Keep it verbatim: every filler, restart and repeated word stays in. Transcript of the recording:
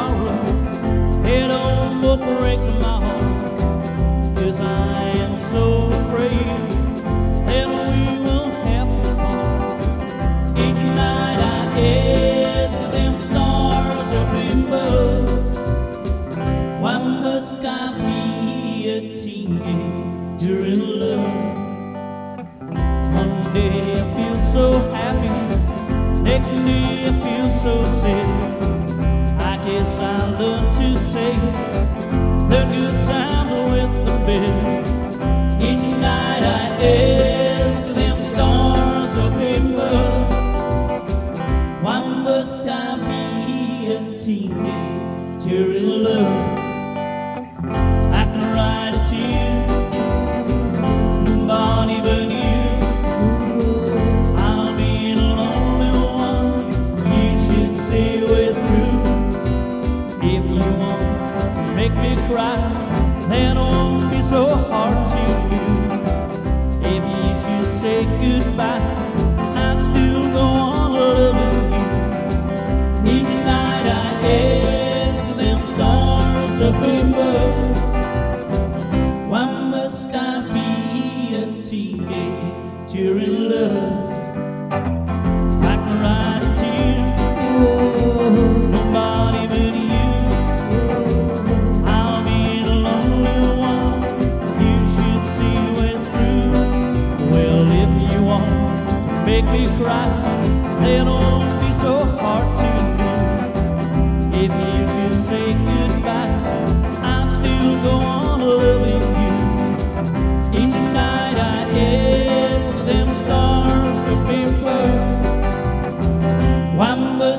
sorrow, it almost breaks my heart, 'cause I am so afraid that we will have to part. Each night I ask them stars up above, why must I be a teenager in love? One day I feel so happy, next day I feel so sad. I guess I learned to say the good times with the bad. Each night I ask them stars up above, why must I be a teenager in love? I can write a tune, nobody but you. I'll be the lonely one you should stay with through. If you won't make me cry, then won't be so hard to do. If you should say goodbye, I'd still go on loving you. Each night I ask them stars up above, why must I be a teenager in love? I can write a tune, nobody but you. I'll be the lonely one you should see way through. Well, if you won't make me cry, then it won't be so hard to do. If you should say goodbye, I'd still go on loving you. Each night I ask them stars to be above, why must